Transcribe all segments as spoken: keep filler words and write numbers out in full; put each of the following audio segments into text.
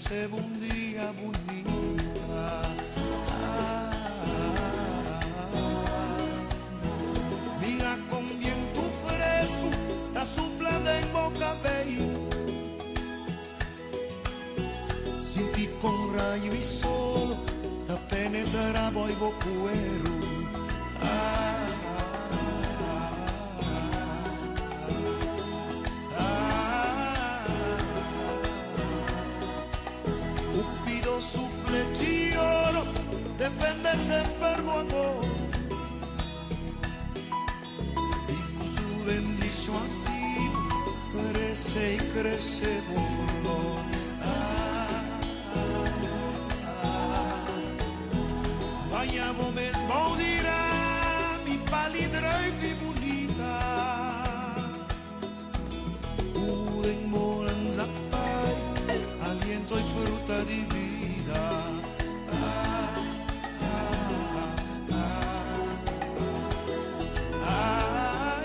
recebo un día bonita. Mira con viento fresco, la soplada en boca veí. Sin ti con rayo y sol, la penetrará voy bocuero. Ah, ah, Cupido su flechiolo, defende ese enfermo amor. Bendición así crece y crece por flor. Ah, ah, ah. Vayamos mesmo dirá mi palidra y mi bonita. Uden moran zapari, aliento y fruta de vida. Ah, ah, ah, ah.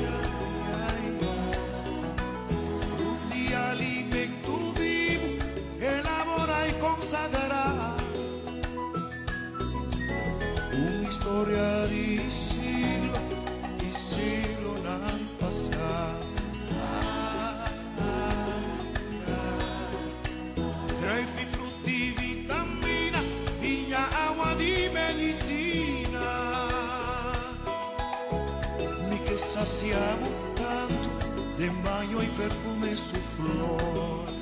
Alimento vivo, elabora y consagra una historia de siglo y siglo no han pasado. Ah, ah, ah. Trae frutti, vitamina, piña, agua de medicina. Mi que saciamos tanto de baño y perfume su flor.